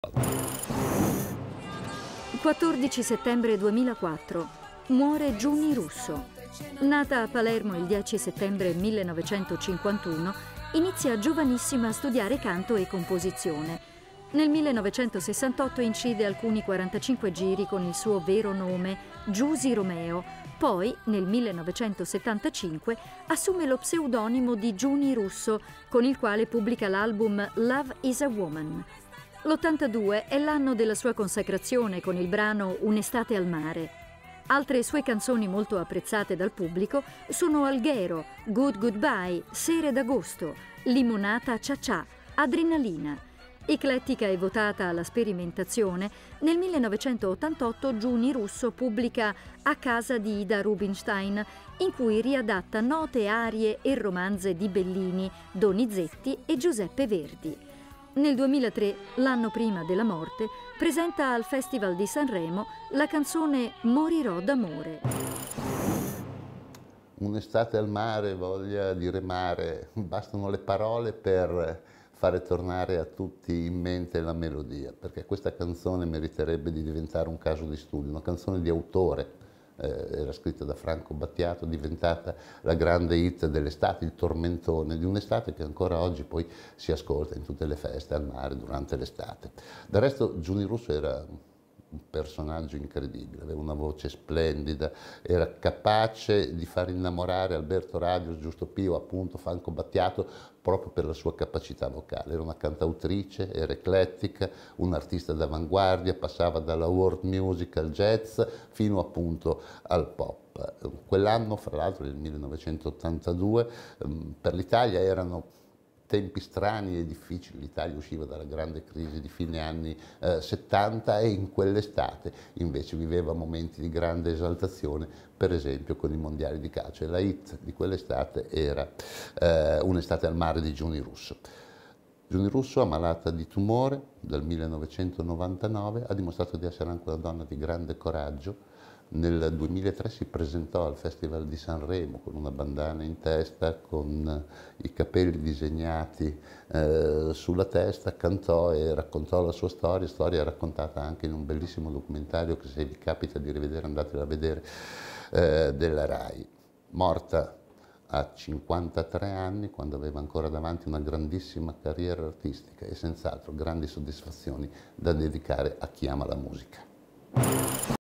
14 settembre 2004. Muore Giuni Russo. Nata a Palermo il 10 settembre 1951, inizia giovanissima a studiare canto e composizione. Nel 1968 incide alcuni 45 giri con il suo vero nome, Giusy Romeo. Poi, nel 1975, assume lo pseudonimo di Giuni Russo, con il quale pubblica l'album Love is a Woman. L'82 è l'anno della sua consacrazione con il brano Un'estate al mare. Altre sue canzoni molto apprezzate dal pubblico sono Alghero, Good Goodbye, Sere d'agosto, Limonata Cia Cia, Adrenalina. Eclettica e votata alla sperimentazione, nel 1988 Giuni Russo pubblica A casa di Ida Rubinstein, in cui riadatta note arie e romanze di Bellini, Donizetti e Giuseppe Verdi. Nel 2003, l'anno prima della morte, presenta al Festival di Sanremo la canzone Morirò d'amore. Un'estate al mare, voglia di remare, bastano le parole per fare tornare a tutti in mente la melodia, perché questa canzone meriterebbe di diventare un caso di studio, una canzone di autore. Era scritta da Franco Battiato, diventata la grande hit dell'estate, il tormentone di un'estate che ancora oggi poi si ascolta in tutte le feste al mare durante l'estate. Del resto Giuni Russo era un personaggio incredibile, aveva una voce splendida, era capace di far innamorare Alberto Radio, Giusto Pio, appunto Franco Battiato, proprio per la sua capacità vocale. Era una cantautrice, era eclettica, un artista d'avanguardia, passava dalla world music al jazz fino appunto al pop. Quell'anno, fra l'altro, nel 1982, per l'Italia erano tempi strani e difficili. L'Italia usciva dalla grande crisi di fine anni 70 e in quell'estate invece viveva momenti di grande esaltazione, per esempio con i mondiali di calcio, e la hit di quell'estate era Un'estate al mare di Giuni Russo. Giuni Russo, ammalata di tumore dal 1999, ha dimostrato di essere anche una donna di grande coraggio. Nel 2003 si presentò al Festival di Sanremo con una bandana in testa, con i capelli disegnati sulla testa, cantò e raccontò la sua storia raccontata anche in un bellissimo documentario che, se vi capita di rivedere, andatelo a vedere, della RAI. Morta a 53 anni, quando aveva ancora davanti una grandissima carriera artistica e senz'altro grandi soddisfazioni da dedicare a chi ama la musica.